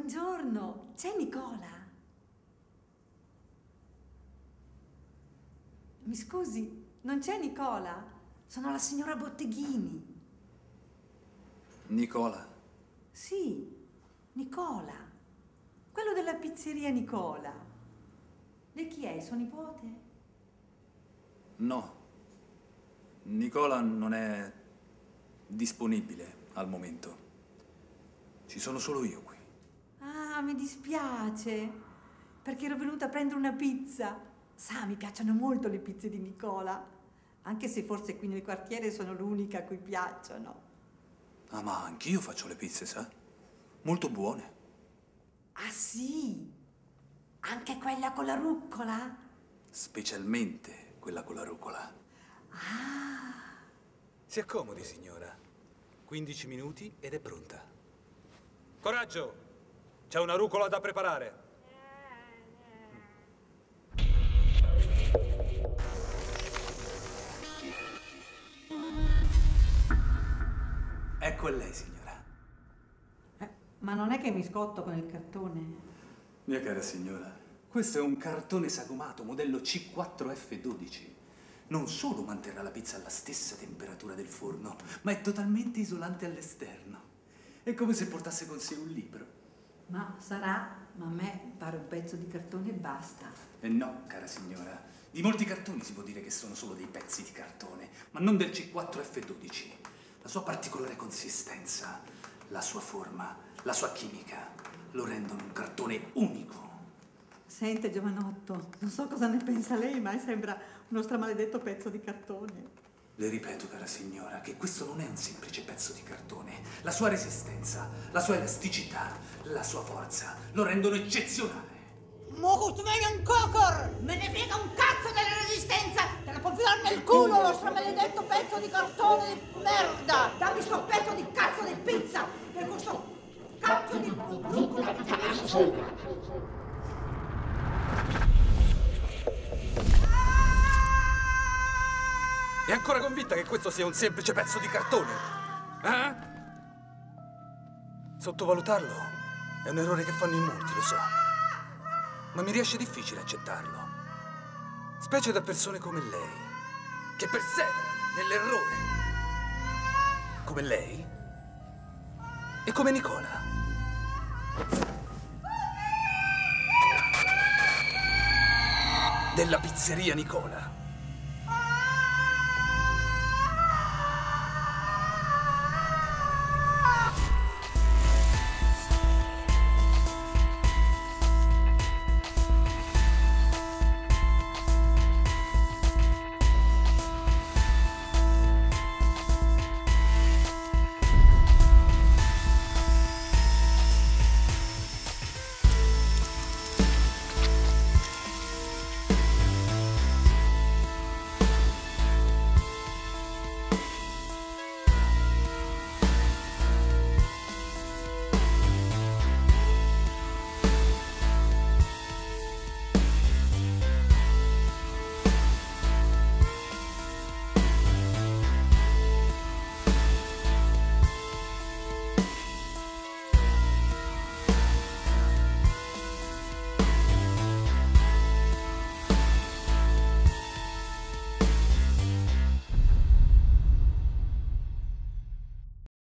Buongiorno, c'è Nicola? Mi scusi, non c'è Nicola? Sono la signora Botteghini. Nicola? Sì, Nicola. Quello della pizzeria Nicola. Lei chi è, suo nipote? No. Nicola non è disponibile al momento. Ci sono solo io qui. Ah, mi dispiace, perché ero venuta a prendere una pizza. Sa, mi piacciono molto le pizze di Nicola, anche se forse qui nel quartiere sono l'unica a cui piacciono. Ah, ma anch'io faccio le pizze, sa? Molto buone. Ah, sì? Anche quella con la rucola? Specialmente quella con la rucola. Ah! Si accomodi, signora. 15 minuti ed è pronta. Coraggio! C'è una rucola da preparare. Ecco lei, signora. Ma non è che mi scotto con il cartone? Mia cara signora, questo è un cartone sagomato modello C4F12. Non solo manterrà la pizza alla stessa temperatura del forno, ma è totalmente isolante all'esterno. È come se portasse con sé un libro. Ma sarà, ma a me pare un pezzo di cartone e basta. E no, cara signora. Di molti cartoni si può dire che sono solo dei pezzi di cartone, ma non del C4F12. La sua particolare consistenza, la sua forma, la sua chimica lo rendono un cartone unico. Sente, giovanotto, non so cosa ne pensa lei, ma sembra uno stramaledetto pezzo di cartone. Le ripeto, cara signora, che questo non è un semplice pezzo di cartone. La sua resistenza, la sua elasticità, la sua forza lo rendono eccezionale. Mogut me un cocor! Me ne frega un cazzo della resistenza! Te la può filare nel culo lo stramaledetto pezzo di cartone di merda! Dammi sto pezzo di cazzo di pizza! Per questo cacchio di rucola che ti ha messo sopra! È ancora convinta che questo sia un semplice pezzo di cartone? Eh? Sottovalutarlo è un errore che fanno in molti, lo so. Ma mi riesce difficile accettarlo. Specie da persone come lei, che perseverano nell'errore. Come lei e come Nicola. Della pizzeria Nicola.